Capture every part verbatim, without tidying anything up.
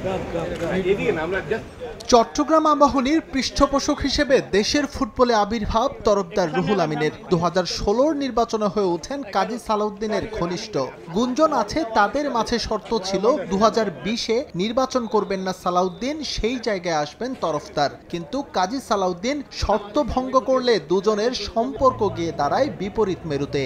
চট্টগ্রাম আবাহনীর পৃষ্ঠপোষক হিসেবে দেশের ফুটবলে আবির্ভাব তরফদার রুহুল আমিনের। দু হাজার ষোলোর নির্বাচনে হয়ে ওঠেন কাজী সালাউদ্দিনের ঘনিষ্ঠ। গুঞ্জন আছে তাদের মাঝে শর্ত ছিল দু হাজার বিশে নির্বাচন করবেন না সালাউদ্দিন, সেই জায়গায় আসবেন তরফদার। কিন্তু কাজী সালাউদ্দিন শর্ত ভঙ্গ করলে দুজনের সম্পর্ক গিয়ে দাঁড়ায় বিপরীত মেরুতে।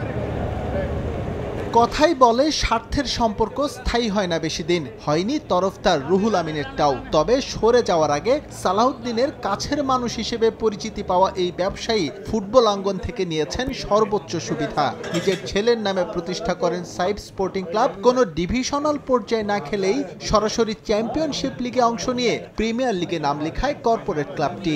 কথাই বলে স্বার্থের সম্পর্ক স্থায়ী হয় না বেশি দিন। হয়নি তরফদার রুহুল আমিনেরটাও। তবে সরে যাওয়ার আগে সালাউদ্দিনের কাছের মানুষ হিসেবে পরিচিতি পাওয়া এই ব্যবসায়ী ফুটবল অঙ্গন থেকে নিয়েছেন সর্বোচ্চ সুবিধা। নিজের ছেলের নামে প্রতিষ্ঠা করেন সাইব স্পোর্টিং ক্লাব। কোনো ডিভিশনাল পর্যায়ে না খেলেই সরাসরি চ্যাম্পিয়নশিপ লিগে অংশ নিয়ে প্রিমিয়ার লিগে নাম লেখায় কর্পোরেট ক্লাবটি।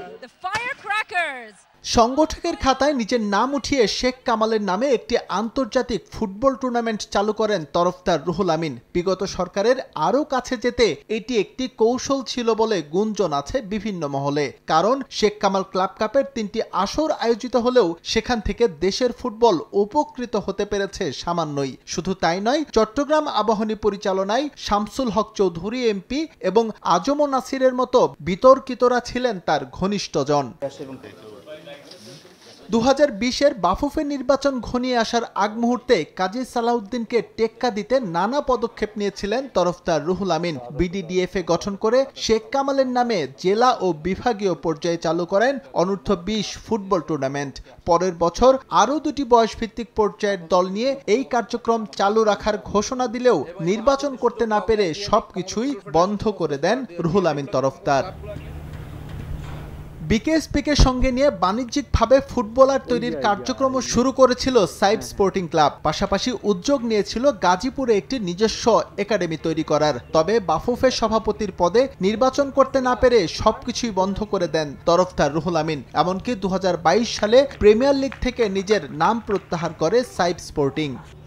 সংগঠকের খাতায় নিজের নাম উঠিয়ে শেখ কামালের নামে একটি আন্তর্জাতিক ফুটবল টুর্নামেন্ট চালু করেন তরফদার রুহুল আমিন। বিগত সরকারের আরও কাছে যেতে এটি একটি কৌশল ছিল বলে গুঞ্জন আছে বিভিন্ন মহলে। কারণ শেখ কামাল ক্লাব কাপের তিনটি আসর আয়োজিত হলেও সেখান থেকে দেশের ফুটবল উপকৃত হতে পেরেছে সামান্যই। শুধু তাই নয়, চট্টগ্রাম আবাহনী পরিচালনায় শামসুল হক চৌধুরী এমপি এবং আজম নাসিরের মতো বিতর্কিতরা ছিলেন তার ঘনিষ্ঠজন। দু হাজার বিশের বাফুফে নির্বাচন ঘনিয়ে আসার আগ মুহূর্তে কাজী সালাউদ্দিনকে টেক্কা দিতে নানা পদক্ষেপ নিয়েছিলেন তরফদার রুহুল আমিন। বিডিডিএফএ গঠন করে শেখ কামালের নামে জেলা ও বিভাগীয় পর্যায়ে চালু করেন অনূর্ধ্ব বিশ ফুটবল টুর্নামেন্ট। পরের বছর আরও দুটি বয়সভিত্তিক পর্যায়ের দল নিয়ে এই কার্যক্রম চালু রাখার ঘোষণা দিলেও নির্বাচন করতে না পেরে সবকিছুই বন্ধ করে দেন রুহুল আমিন তরফদার। বিকেএসপিকে সঙ্গে নিয়ে বাণিজ্যিকভাবে ফুটবলার তৈরির কার্যক্রম শুরু করেছিল সাইব স্পোর্টিং ক্লাব। পাশাপাশি উদ্যোগ নিয়েছিল গাজীপুরে একটি নিজস্ব একাডেমি তৈরি করার। তবে বাফুফের সভাপতির পদে নির্বাচন করতে না পেরে সবকিছুই বন্ধ করে দেন তরফদার রুহুল আমিন। এমনকি দু হাজার বাইশ সালে প্রিমিয়ার লিগ থেকে নিজের নাম প্রত্যাহার করে সাইব স্পোর্টিং।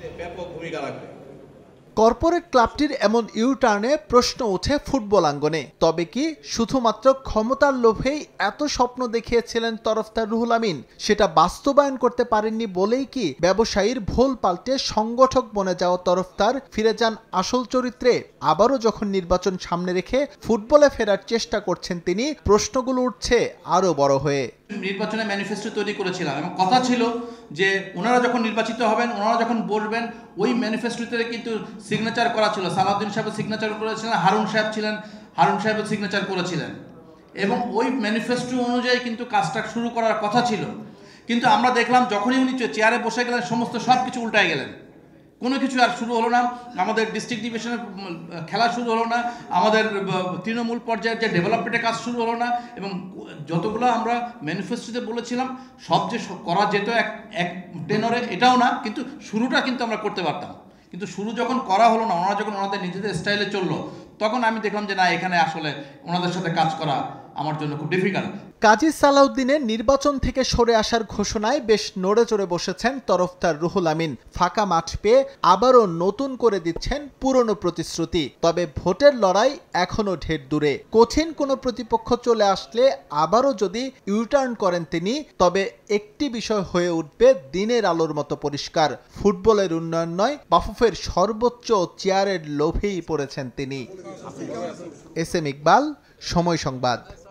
কর্পোরেট ক্লাবটির এমন ইউটার্নে প্রশ্ন ওঠে ফুটবল আঙ্গনে। তবে কি শুধুমাত্র ক্ষমতার লোভেই এত স্বপ্ন দেখিয়েছিলেন তরফদার রুহুল আমিন? সেটা বাস্তবায়ন করতে পারেননি বলেই কি ব্যবসায়ীর ভোল পাল্টে সংগঠক বনে যাওয়া তরফদার ফিরে যান আসল চরিত্রে? আবারও যখন নির্বাচন সামনে রেখে ফুটবলে ফেরার চেষ্টা করছেন তিনি, প্রশ্নগুলো উঠছে আরও বড় হয়ে। নির্বাচনে ম্যানিফেস্টো তৈরি করেছিলাম এবং কথা ছিল যে ওনারা যখন নির্বাচিত হবেন, ওনারা যখন বলবেন, ওই ম্যানিফেস্টোতে কিন্তু সিগনেচার করা ছিল। সালাউদ্দিন সাহেব সিগনেচার করেছিলেন, হারুন সাহেব ছিলেন, হারুন সাহেব সিগনেচার করেছিলেন এবং ওই ম্যানিফেস্টো অনুযায়ী কিন্তু কাজটা শুরু করার কথা ছিল। কিন্তু আমরা দেখলাম যখনই উনি চেয়ারে বসে গেলেন, সমস্ত সব কিছু উল্টায় গেলেন। কোনো কিছু আর শুরু হলো না। আমাদের ডিস্ট্রিক্ট ডিভিশনের খেলা শুরু হলো না, আমাদের তৃণমূল পর্যায়ের যে ডেভেলপমেন্টের কাজ শুরু হলো না এবং যতগুলো আমরা ম্যানিফেস্টোতে বলেছিলাম সব যে করা যেত এক এক টেনরে, এটাও না, কিন্তু শুরুটা কিন্তু আমরা করতে পারতাম। কিন্তু শুরু যখন করা হলো না, ওনারা যখন ওনাদের নিজেদের স্টাইলে চললো, তখন আমি দেখলাম যে না, এখানে আসলে ওনাদের সাথে কাজ করা আমার জন্য খুব ডিফিকাল্ট। কাজী সালাউদ্দিনের নির্বাচন থেকে সরে আসার ঘোষণায় বেশ নড়ে চড়ে বসেছেন তরফদার রুহুল আমিন। ফাঁকা মাঠ পেয়ে আবারও নতুন করে দিচ্ছেন পুরনো প্রতিশ্রুতি। তবে ভোটের লড়াই এখনো ঢের দূরে। কঠিন কোনো প্রতিপক্ষ চলে আসলে আবারও যদি ইউটার্ন করেন তিনি, তবে একটি বিষয় হয়ে উঠবে দিনের আলোর মতো পরিষ্কার: ফুটবলের উন্নয়ন নয়, বাফুফের সর্বোচ্চ চেয়ারের লোভেই পড়েছেন তিনি। এস এম ইকবাল, সময় সংবাদ।